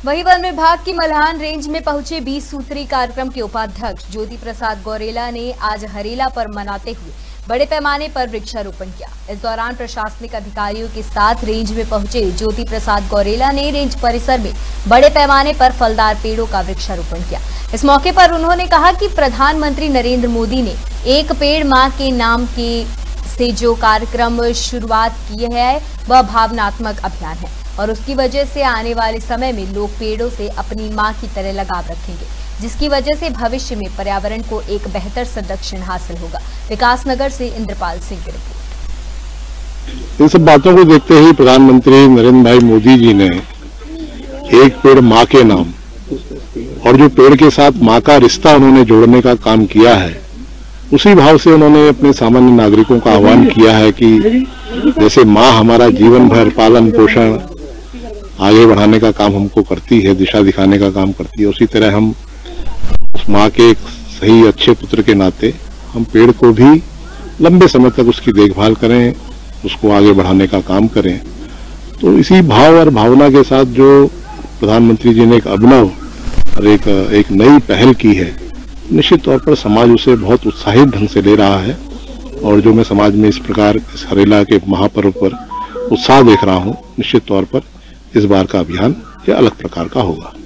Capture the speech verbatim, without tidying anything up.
वहीं वन विभाग की मल्हान रेंज में पहुंचे बीस सूत्री कार्यक्रम के उपाध्यक्ष ज्योति प्रसाद गौरेला ने आज हरेला पर मनाते हुए बड़े पैमाने पर वृक्षारोपण किया। इस दौरान प्रशासनिक अधिकारियों के साथ रेंज में पहुंचे ज्योति प्रसाद गौरेला ने रेंज परिसर में बड़े पैमाने पर फलदार पेड़ों का वृक्षारोपण किया। इस मौके पर उन्होंने कहा कि प्रधानमंत्री नरेंद्र मोदी ने एक पेड़ मां के नाम के से जो कार्यक्रम शुरुआत की है वह भावनात्मक अभियान है और उसकी वजह से आने वाले समय में लोग पेड़ों से अपनी मां की तरह लगाव रखेंगे, जिसकी वजह से भविष्य में पर्यावरण को एक बेहतर संरक्षण हासिल होगा। विकासनगर से इंद्रपाल सिंह की रिपोर्ट। इन सब बातों को देखते ही प्रधानमंत्री नरेंद्र भाई मोदी जी ने एक पेड़ मां के नाम और जो पेड़ के साथ मां का रिश्ता उन्होंने जोड़ने का काम किया है, उसी भाव से उन्होंने अपने सामान्य नागरिकों का आह्वान किया है कि जैसे मां हमारा जीवन भर पालन पोषण आगे बढ़ाने का काम हमको करती है, दिशा दिखाने का काम करती है, उसी तरह हम उस मां के एक सही अच्छे पुत्र के नाते हम पेड़ को भी लंबे समय तक उसकी देखभाल करें, उसको आगे बढ़ाने का काम करें। तो इसी भाव और भावना के साथ जो प्रधानमंत्री जी ने एक अभिनव और एक एक नई पहल की है, निश्चित तौर पर समाज उसे बहुत उत्साहित ढंग से ले रहा है और जो मैं समाज में इस प्रकार इस हरेला के महापर्व पर उत्साह देख रहा हूं, निश्चित तौर पर इस बार का अभियान यह अलग प्रकार का होगा।